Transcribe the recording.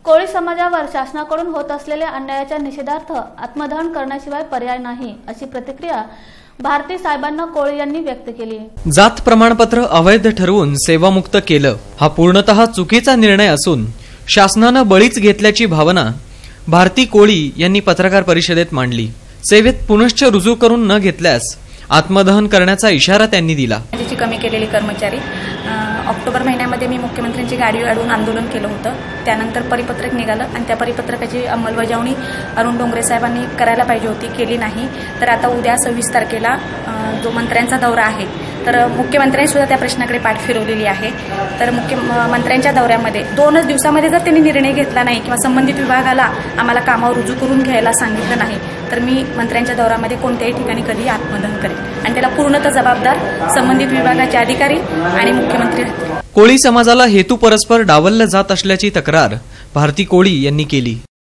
कोळी समाजावर शासनाकडून होत असलेल्या अन्यायाच्या निषेधार्थ आत्मदहन करण्याशिवाय पर्याय नाही, अशी प्रतिक्रिया भारती साहेबांना कोळी यांनी व्यक्त केली। जात प्रमाणपत्र अवैध ठरवून सेवामुक्त केलं हा पूर्णतः चुकीचा निर्णय असून शासनानं बळीच घेतल्याची भावना भारती कोळी यांनी पत्रकार परिषदेत मांडली। सेवेत पुनश्च रुजू करून न घेतल्यास आत्मदहन करण्याचा इशारा त्यांनी दिला। माझी कमी केलेली कर्मचारी ऑक्टोबर महिन्यामध्ये मी मुख्यमंत्र्यांची गाडी अडवून आंदोलन केलं होतं। त्यानंतर परिपत्रक निघालं आणि त्या परिपत्रकाची अंमलबजावणी अरुण डोंगरे साहेबांनी करायला पाहिजे होती, केली नाही। तर आता उद्या 26 तारखेला जो मंत्र्यांचा दौरा आहे, तर मुख्यमंत्र्यांनी सुद्धा त्या प्रश्नाकडे पाठ फिरवलेली आहे। तर मुख्यमंत्र्यांच्या दौऱ्यामध्ये 2 दिवसामध्ये जर त्यांनी निर्णय घेतला नाही किंवा संबंधित विभागाला आम्हाला कामावर रुजू करून घ्यायला सांगितलं नाही, तर मी मंत्र्यांच्या दौऱ्यामध्ये कोणत्याही ठिकाणी कधी आत्मदहन करेन आणि त्याला पूर्णतः जबाबदार संबंधित विभागाचे अधिकारी आणि मुख्यमंत्री राहतील। कोळी समाजाला हेतू परस्पर डावललं जात असल्याची तक्रार भारती कोळी यांनी केली।